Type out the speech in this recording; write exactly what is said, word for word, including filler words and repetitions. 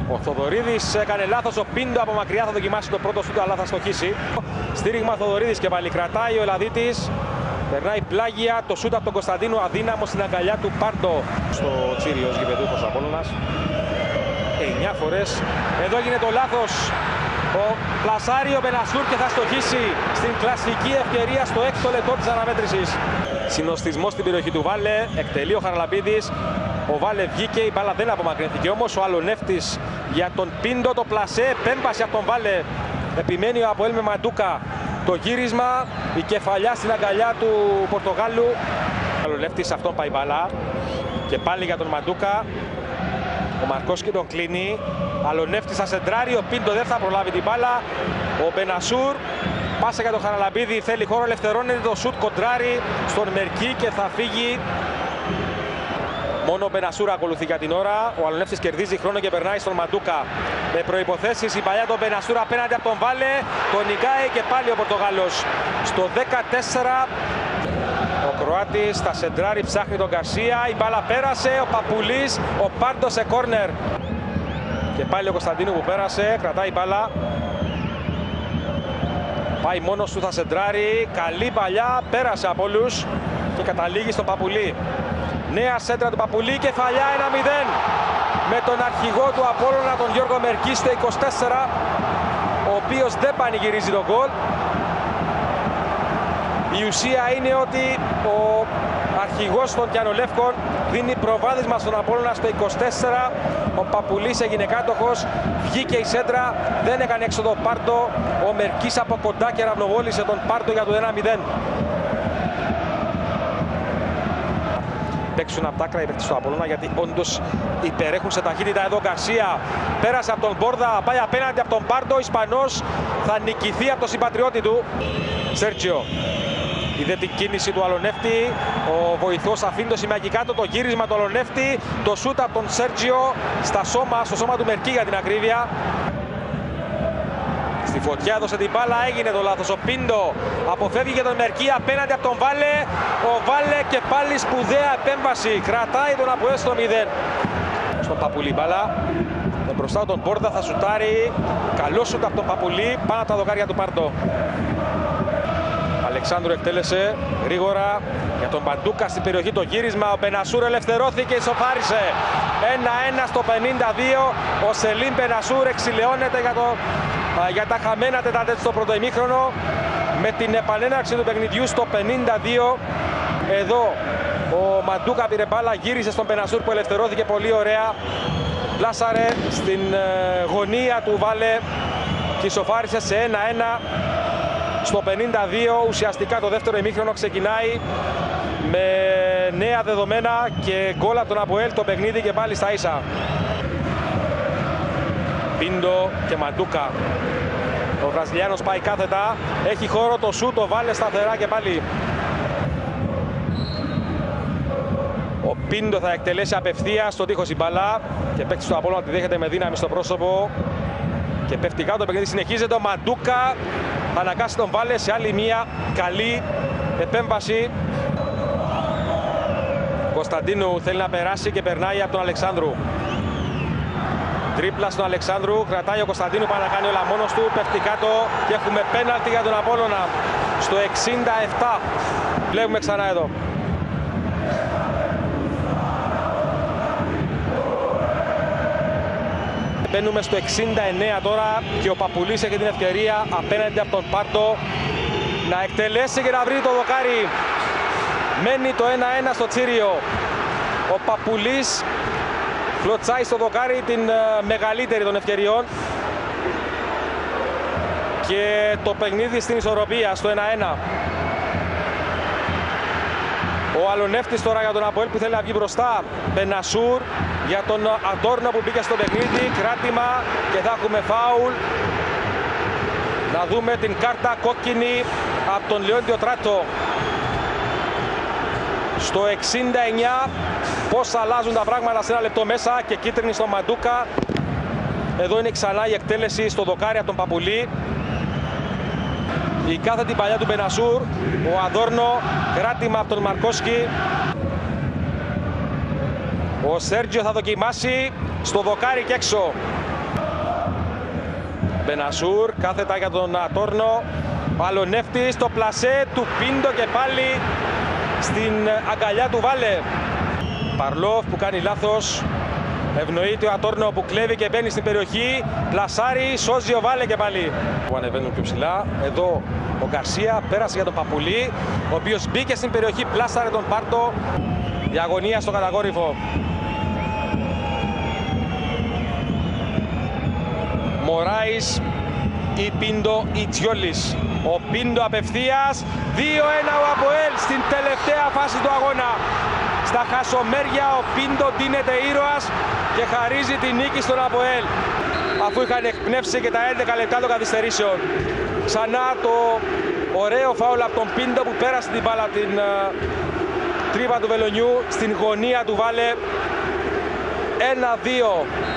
Ο Θοδωρίδης έκανε λάθος, ο Πίντο από μακριά θα δοκιμάσει το πρώτο σούτ, αλλά θα στοχίσει. Στήριγμα Θοδωρίδης και πάλι κρατάει ο Ελλαδίτης. Περνάει πλάγια, το σούτ από τον Κωνσταντίνου αδύναμο στην αγκαλιά του Πάρντο. Στο Τσίριος γηπεδούχος Απόλλωνας. εννιά φορές. Εδώ έγινε το λάθος. Ο πλασάρει ο Μπενασούρ και θα στοχίσει στην κλασική ευκαιρία στο έκτο λεπτό της αναμέτρησης. Συνοστισμός στην περιοχή του Βάλε, εκτελεί ο Χαραλαμπίδης. Ο Βάλε βγήκε, η μπάλα δεν απομακρυνθήκε όμως. Ο Αλονεύτης για τον Πίντο, το πλασέ, επέμβαση από τον Βάλε. Επιμένει ο Αποέλ με Μαντούκα. Το γύρισμα, η κεφαλιά στην αγκαλιά του Πορτογάλου. Ο Αλονεύτης, αυτόν πάει μπάλα. Και πάλι για τον Μαντούκα. Ο Μαρκόσκι τον κλείνει. Αλονεύτης θα σεντράρει, ο Πίντο δεν θα προλάβει την μπάλα. Ο Μπενασούρ, πάσα για τον Χαραλαμπίδη, θέλει χώρο, ελευθερώνεται το σουτ, κοντράρει στον Μερκή και θα φύγει. Μόνο ο Μπενασούρ ακολουθεί για την ώρα. Ο Αλονεύτης κερδίζει χρόνο και περνάει στον Μαντούκα. Με προϋποθέσεις η παλιά των Μπενασούρ απέναντι από τον Βάλε. Τον νικάει και πάλι ο Πορτογάλος. Στο δεκατέσσερα. Ο Κροάτης θα σεντράρει, ψάχνει τον Γκαρσία. Η μπάλα πέρασε. Ο Παπουλής. Ο Πάρντο σε κόρνερ. Και πάλι ο Κωνσταντίνου που πέρασε. Κρατάει μπάλα. Πάει μόνος του, θα σεντράρει. Καλή παλιά. Πέρασε από όλους. Και καταλήγει στον Παπουλή. Νέα σέντρα του Παπουλή, κεφαλιά ένα μηδέν με τον αρχηγό του Απόλλωνα, τον Γιώργο Μερκή, στο είκοσι τέσσερα, ο οποίος δεν πανηγυρίζει τον γκολ. Η ουσία είναι ότι ο αρχηγός των Κιανολεύκων δίνει προβάδισμα στον Απόλλωνα στο είκοσι τέσσερα. Ο Παπουλής έγινε κάτοχος, βγήκε η σέντρα, δεν έκανε έξοδο Πάρντο. Ο Μερκής από κοντά και ραυνοβόλησε τον Πάρντο για το ένα μηδέν. Παίξουν από τα άκρα οι παίκτες του Απόλλωνα, γιατί όντως υπερέχουν σε ταχύτητα. Εδώ Γκαρσία πέρασε από τον Μπόρδα, πάει απέναντι από τον Πάρντο. Ο Ισπανός θα νικηθεί από τον συμπατριώτη του. Σέρτζιο είδε την κίνηση του Αλονεύτη. Ο βοηθός αφήνει το σημαίνει κάτω, το γύρισμα του Αλονεύτη. Το σούτ από τον Σέρτζιο στα σώμα, στο σώμα του Μερκή για την ακρίβεια. Στη φωτιά έδωσε την μπάλα, έγινε το λάθος. Ο Πίντο αποφεύγει για τον Μερκή απέναντι από τον Βάλε. Ο Βάλε και πάλι σπουδαία επέμβαση. Κρατάει τον Αποέλ στο μηδέν. Στον Παπουλή μπάλα. Τον μπροστά τον Μπόρδα θα σουτάρει. Καλό σουτ από τον Παπουλή. Πάνω από τα δοκάρια του Πάρντο. Αλεξάνδρου εκτέλεσε γρήγορα για τον Μαντούκα στην περιοχή, το γύρισμα. Ο Μπενασούρ ελευθερώθηκε, ισοφάρισε. ένα ένα στο πενήντα δύο. Ο Σελίμ Μπενασούρ εξηλαιώνεται για, το, για τα χαμένα τετατέτ στο πρώτο ημίχρονο. Με την επανέναρξη του παιχνιδιού στο πενήντα δύο. Εδώ ο Μαντούκα πήρε μπάλα, γύρισε στον Μπενασούρ που ελευθερώθηκε πολύ ωραία. Πλάσαρε στην γωνία του Βάλε και ισοφάρισε σε ένα ένα. Στο πενήντα δύο ουσιαστικά το δεύτερο ημίχρονο ξεκινάει με νέα δεδομένα και γκολ από τον Αποέλ, το παιχνίδι και πάλι στα ίσα. Πίντο και Μαντούκα. Ο Βραζιλιάνος πάει κάθετα, έχει χώρο, το σούτ, το Βάλε σταθερά και πάλι. Ο Πίντο θα εκτελέσει απευθείας στον τείχος η μπαλά και παίκτης του Απόλλωνα τη δέχεται με δύναμη στο πρόσωπο και πέφτει κάτω, το παιχνίδι συνεχίζεται. Ο Μαντούκα θα αναγκάσει τον Βάλε σε άλλη μία καλή επέμβαση. Κωνσταντίνου θέλει να περάσει και περνάει από τον Αλεξάνδρου. Τρίπλα στον Αλεξάνδρου, κρατάει ο Κωνσταντίνου, πάει να κάνει όλα μόνος του, πέφτει κάτω και έχουμε πέναλτι για τον Απόλλωνα στο εξήντα επτά. Βλέπουμε ξανά εδώ. Μπαίνουμε στο εξήντα εννέα τώρα και ο Παπουλής έχει την ευκαιρία απέναντι από τον Πάρντο να εκτελέσει και να βρει το δοκάρι. Μένει το ένα ένα στο Τσίριο. Ο Παπουλής κλωτσάει στο δοκάρι την μεγαλύτερη των ευκαιριών και το παιχνίδι στην ισορροπία στο ένα ένα. Ο Αλονεύτης τώρα για τον Αποέλ που θέλει να βγει μπροστά. Μπενασούρ για τον Αντόρνο που μπήκε στο παιχνίδι. Κράτημα και θα έχουμε φάουλ. Να δούμε την κάρτα κόκκινη από τον Λεόντιο Τράτο. Στο εξήντα εννέα πώς αλλάζουν τα πράγματα σε ένα λεπτό μέσα και κίτρινη στο Μαντούκα. Εδώ είναι ξανά η εκτέλεση στο δοκάρι από τον Παπουλή. Η κάθετη παλιά του Μπενασούρ, ο Αδόρνο, κράτημα από τον Μαρκόσκι. Ο Σέρτζιο θα δοκιμάσει στο δοκάρι και έξω. Μπενασούρ, κάθετα για τον Ατόρνο. Ο Αλονεύτης, το πλασέ του Πίντο και πάλι στην αγκαλιά του Βάλε. Παρλόφ που κάνει λάθος. Ευνοείται ο Ατόρνο που κλέβει και μπαίνει στην περιοχή. Πλασάρι, σώζει ο Βάλε και πάλι. Που ανεβαίνουν πιο ψηλά. Εδώ ο Γκαρσία πέρασε για τον Παπουλή, ο οποίος μπήκε στην περιοχή, πλάσαρε τον Πάρτο. Η αγωνία στο καταγόρυφο. Μωράης ή Πίντο ή Τσιόλης. Ο Πίντο απευθείας. δύο ένα ο Αποέλ στην τελευταία φάση του αγώνα. Στα χασομέρια ο Πίντο ντύνεται ήρωας και χαρίζει τη νίκη στον Αποέλ, αφού είχαν εκπνεύσει και τα έντεκα λεπτά των καθυστερήσεων. Ξανά το ωραίο φάουλ από τον Πίντο που πέρασε την μπάλα την uh, τρύπα του βελονιού στην γωνία του Βάλε. ένα δύο